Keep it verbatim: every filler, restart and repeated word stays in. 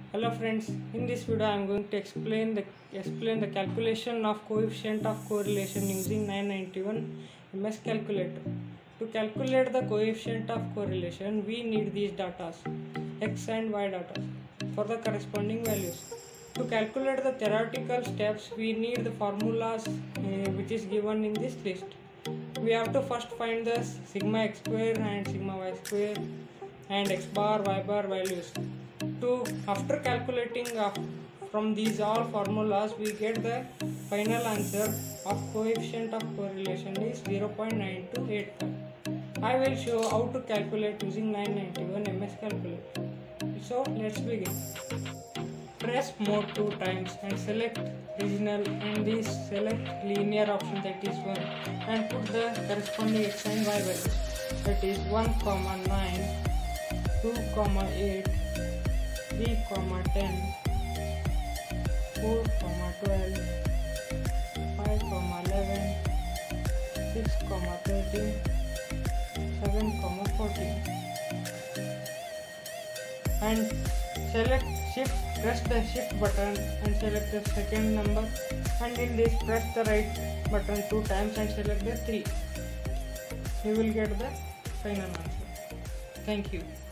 Hello friends, in this video I am going to explain the explain the calculation of coefficient of correlation using nine ninety-one M S calculator. To calculate the coefficient of correlation, we need these data, x and y data, for the corresponding values. To calculate the theoretical steps, we need the formulas uh, which is given in this list. We have to first find the sigma x square and sigma y square and x bar y bar values. To after calculating uh, from these all formulas, we get the final answer of coefficient of correlation is zero point nine two eight five. I will show how to calculate using nine ninety-one M S calculator. So let's begin. Press mode two times and select regional and this select linear option, that is one, and put the corresponding x and y values, that is one comma nine, two comma eight, three comma ten, four comma twelve, five comma eleven, six comma thirteen, seven comma fourteen, and select shift, press the shift button and select the second number, and in this press the right button two times and select the three. You will get the final answer. Thank you.